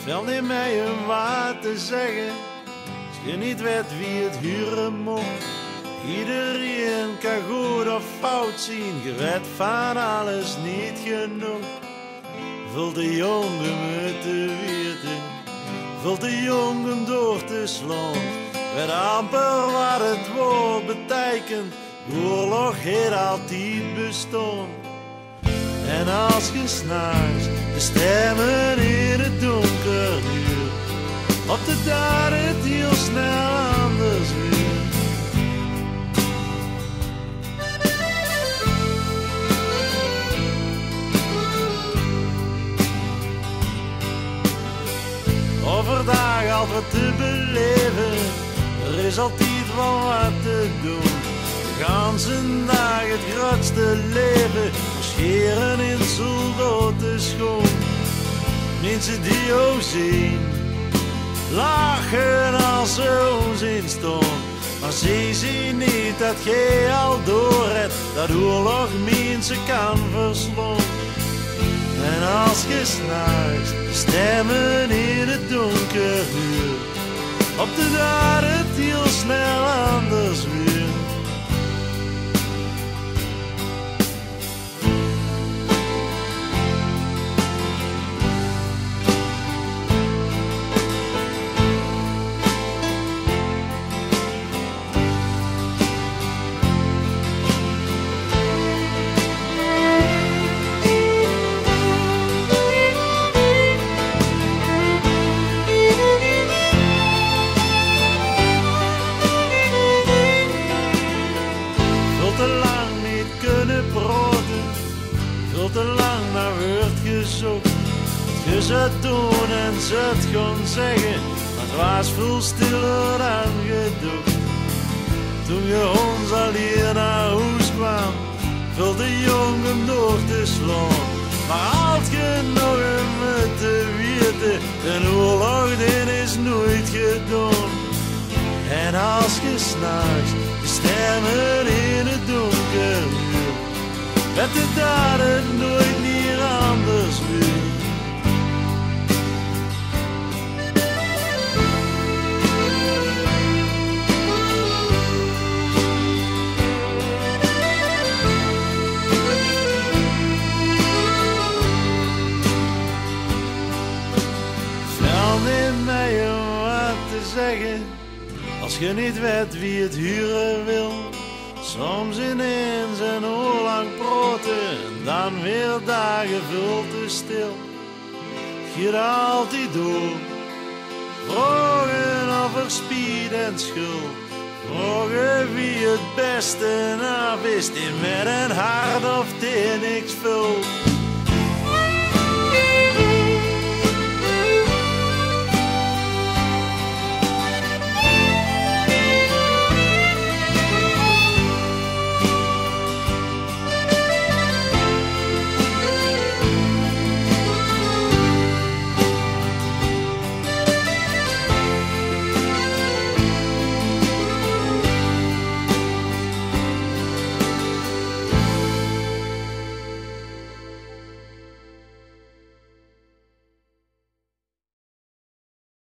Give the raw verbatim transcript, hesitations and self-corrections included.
Vel niet mij om wat te zeggen, als je niet weet wie het huren moet. Iedereen kan goed of fout zien, je weet van alles niet genoeg. Vult de jongen met te weten, vult de jongen door te slaan. Weet amper wat het woord betekent, oorlog heeft altijd bestaan. En als je s'nachts de stemmen in het donker huurt, op de dag het heel snel anders weer. Overdag altijd te beleven, er is altijd wel wat te doen. De ganse dag het grootste leven, scheren in soldaten schoon. Mensen die jou zien, lachen als ze ons instaan. Maar ze zien niet dat jij al door hebt, dat oorlog mensen kan verslaan. En als je s'nachts de stemmen in het donker huurt, op de dag het heel snel anders weer. Veel te lang naar wordt gezocht, je zou doen en ze het gaan zeggen, maar het was veel stiller dan gedacht. Toen je ons alleen naar huis kwam, viel de jongen door te slaan. Maar als je nog een moet te weten, de oorlog die is nooit gedaan. En als je s'nachts de stemmen in het donker huurt, met de dag het nooit meer anders weer. Vel niet mij om wat te zeggen, als je niet weet wie het huren wil. Soms ineens een oor lang praten en dan weer dagen veel te stil. Het gaat altijd door, vragen over spied en schuld. Vragen wie het beste na wist, die met een hart of die niks vult.